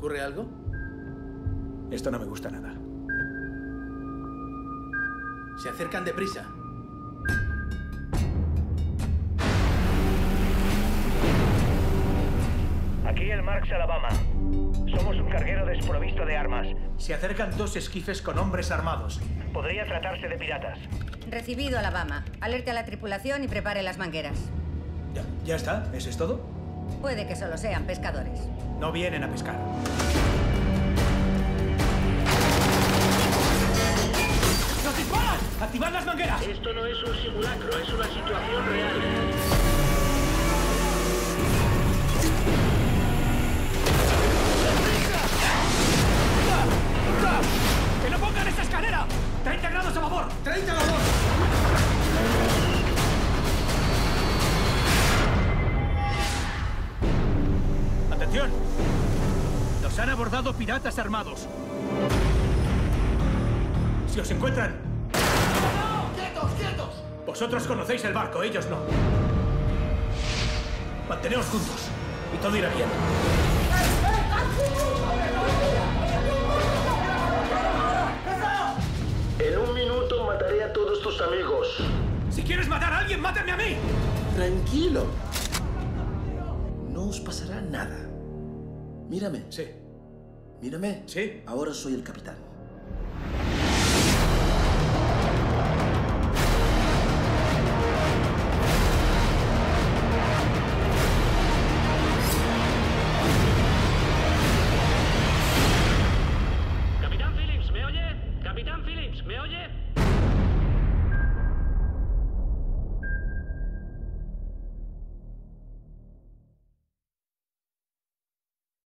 ¿Ocurre algo? Esto no me gusta nada. Se acercan deprisa. Aquí el Marks Alabama. Somos un carguero desprovisto de armas. Se acercan 2 esquifes con hombres armados. Podría tratarse de piratas. Recibido, Alabama. Alerte a la tripulación y prepare las mangueras. ¿Ya está? ¿Eso es todo? Puede que solo sean pescadores. No vienen a pescar. ¡Nos disparan! ¡Activad las mangueras! Esto no es un simulacro, es una situación real. ¡Que no pongan esa escalera! ¡30 grados a babor! ¡30 a babor! ¡Atención! Nos han abordado piratas armados. Si os encuentran... ¡No! ¡Quietos, quietos! Vosotros conocéis el barco, ellos no. Manteneos juntos y todo irá bien. En un minuto mataré a todos tus amigos. Si quieres matar a alguien, mátame a mí. Tranquilo. No os pasará nada. Mírame. Sí. Mírame. Sí. Ahora soy el capitán. Capitán Phillips, ¿me oye? Capitán Phillips, ¿me oye?